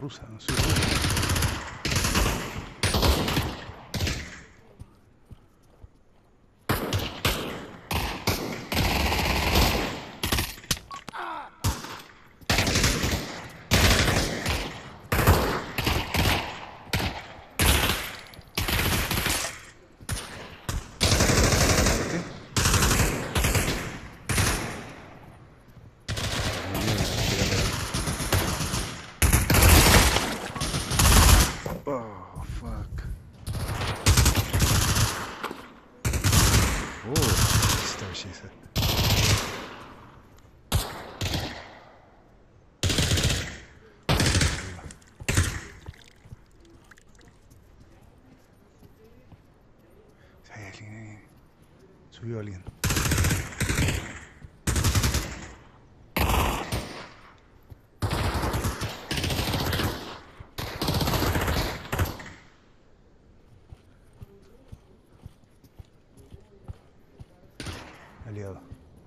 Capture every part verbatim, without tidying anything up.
rusa, soy rusa. Oh, fuck. Oh, star she said. Hay alguien ahí. Subió alguien. Aliado.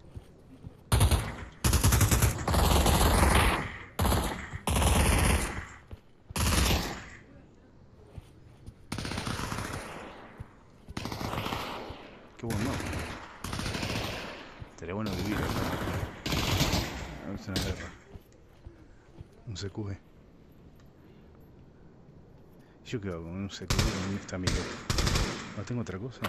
Qué bueno. Estaría bueno vivir acá. A ver si una guerra. Un C Q B. ¿Yo qué hago con un C Q B con esta amigo? ¿No tengo otra cosa?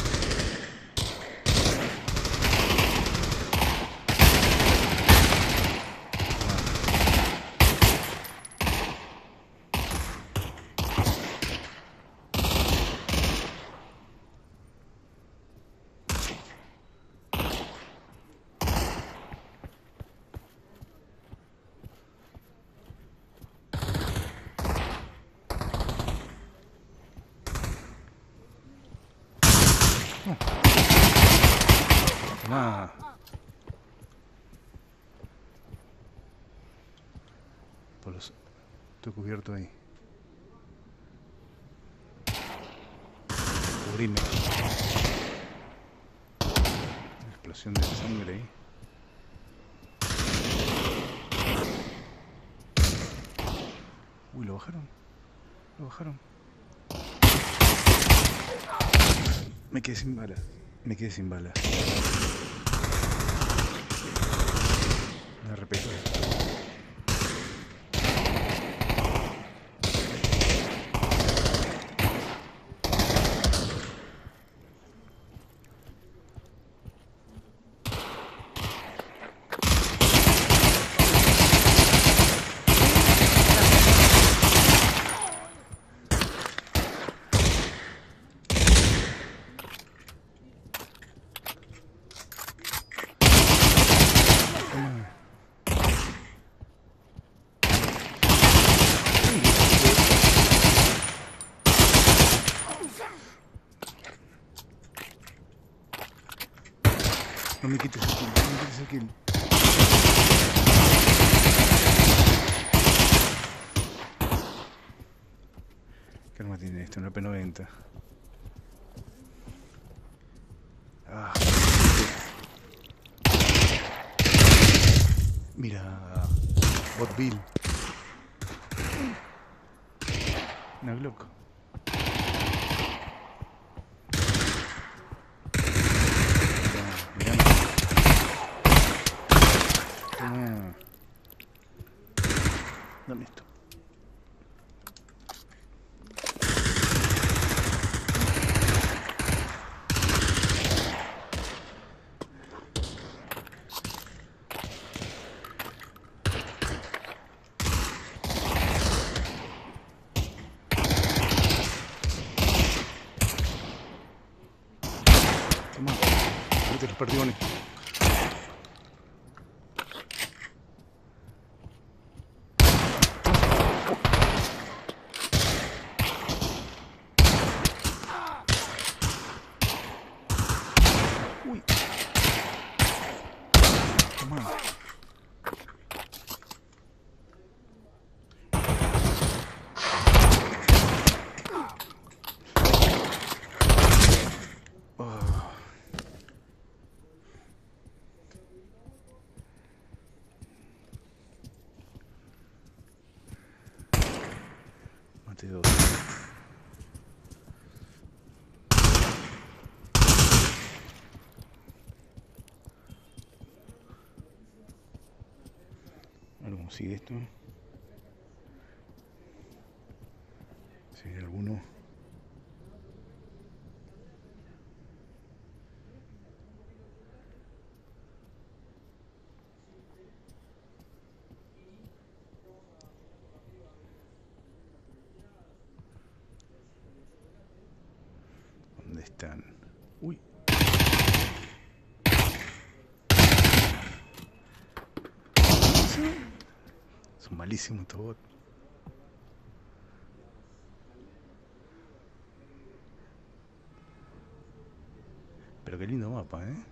Tomá. Por los... Estoy cubierto ahí. Cubrime. Explosión de sangre ahí. Uy, lo bajaron. Lo bajaron. Me quedé sin balas. Me quedé sin balas. Me repito. No me quites el kill, no me quites el kill. ¿Qué arma tiene esto? Una P noventa. Ah. Mira, Bot Bill. Una Glock. Dame esto. Toma, vete los perdigones. Uy. Toma. Oh. sigue esto. Si hay alguno. ¿Dónde están? Uy. Son malísimos estos bots. Pero qué lindo mapa, ¿eh?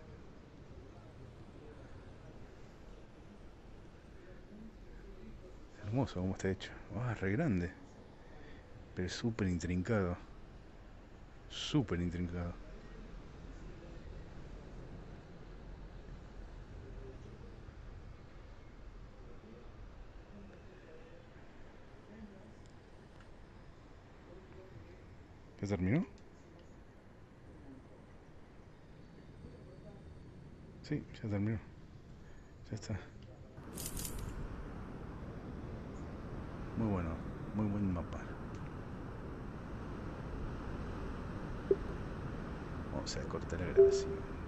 Hermoso como está hecho. Ah, re grande. Pero súper intrincado. Súper intrincado. ¿Ya terminó? Sí, ya terminó. Ya está. Muy bueno, muy buen mapa. Vamos a cortar la grabación.